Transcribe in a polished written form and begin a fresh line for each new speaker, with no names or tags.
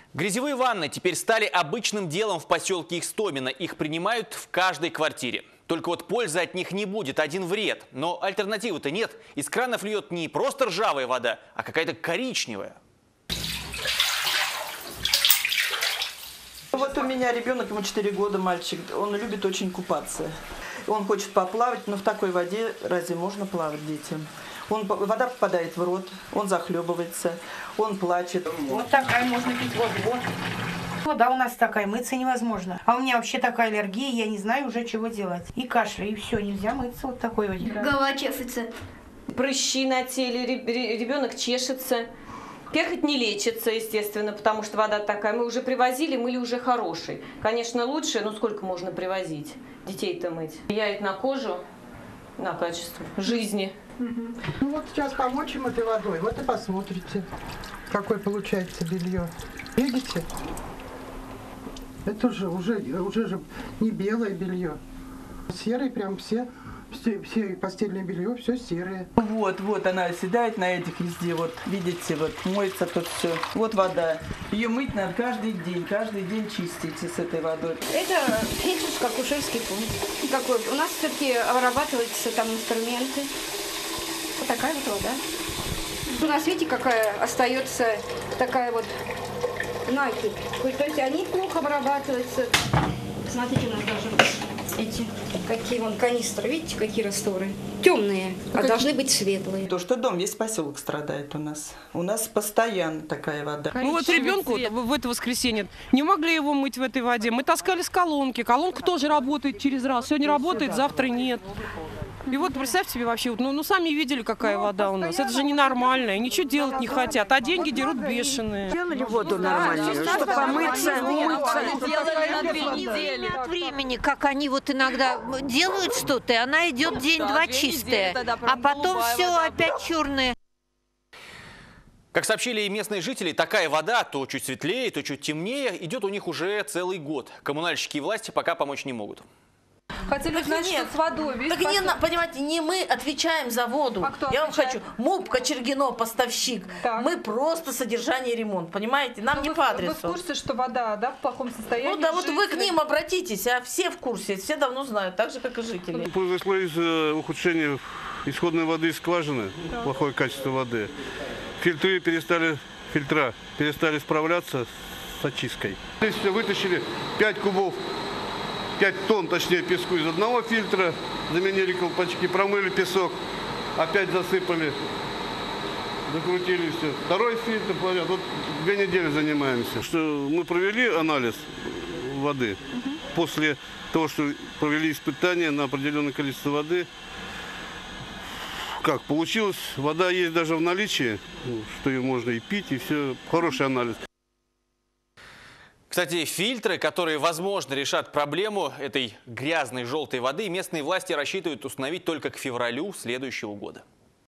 Грязевые ванны теперь стали обычным делом в поселке Истомино. Их принимают в каждой квартире. Только вот пользы от них не будет, один вред. Но альтернативы-то нет. Из кранов льет не просто ржавая вода, а какая-то коричневая.
Вот у меня ребенок, ему 4 года, мальчик, он любит очень купаться. Он хочет поплавать, но в такой воде разве можно плавать детям? Вода попадает в рот, он захлебывается, он плачет.
Вот такая можно пить воду. Вода у нас такая, мыться невозможно. А у меня вообще такая аллергия, я не знаю уже чего делать. И кашель, и все, нельзя мыться вот такой воде.
Голова чешется.
Прыщи на теле, ребенок чешется. Перхоть не лечится, естественно, потому что вода такая. Мы уже привозили, мыли уже хороший. Конечно, лучше, но сколько можно привозить? Детей-то мыть. Влияет на кожу, на качество жизни.
Ну вот сейчас помочим этой водой, вот и посмотрите, какое получается белье. Видите? Это уже же не белое белье. Серые прям все постельное белье, все серое.
Вот она оседает на этих везде, вот видите, вот моется тут все. Вот вода. Ее мыть надо каждый день чистить с этой водой.
Это фельдшерско-акушерский пункт. Такой. У нас все-таки обрабатываются там инструменты. Вот такая вот вода. У нас, видите, какая остается такая вот накипь. То есть они плохо обрабатываются. Смотрите, у нас даже эти, какие вон канистры, видите, какие растворы. Темные, а должны быть светлые.
То, что дом, весь поселок страдает у нас. У нас постоянно такая вода.
Ну вот ребенку в это воскресенье не могли его мыть в этой воде. Мы таскали с колонки. Колонка тоже работает через раз. Сегодня работает, завтра нет. И вот представьте себе вообще, ну сами видели, какая вода у нас. Это же ненормально, и ничего делать не хотят, а деньги дерут бешеные.
Делали воду нормальную, чтобы помыться, умыться.
Время от времени, как они вот иногда делают что-то, и она идет день-два чистая, а потом все опять черное.
Как сообщили и местные жители, такая вода, то чуть светлее, то чуть темнее, идет у них уже целый год. Коммунальщики и власти пока помочь не могут.
Хотели знать, что с водой.
Так не, понимаете, не мы отвечаем за воду.
А кто
Я вам
отвечает?
хочу. МУП Кочергино, поставщик.
Так.
Мы просто содержание и ремонт, понимаете? Нам не по адресу.
Вы в курсе, что вода, да, в плохом состоянии?
Ну да, вот вы к
жители?
ним обратитесь, а все в курсе, все давно знают, так же, как и жители.
Произошло из ухудшения исходной воды из скважины, плохое качество воды. Фильтра перестали справляться с очисткой. Здесь вытащили 5 кубов. 5 тонн, точнее, песку из одного фильтра, заменили колпачки, промыли песок, опять засыпали, закрутили все. Второй фильтр, вот 2 недели занимаемся. Что мы провели анализ воды. После того, что провели испытания на определенное количество воды, как получилось, вода есть даже в наличии, что ее можно и пить, и все, хороший анализ.
Кстати, фильтры, которые, возможно, решат проблему этой грязной желтой воды, местные власти рассчитывают установить только к февралю следующего года.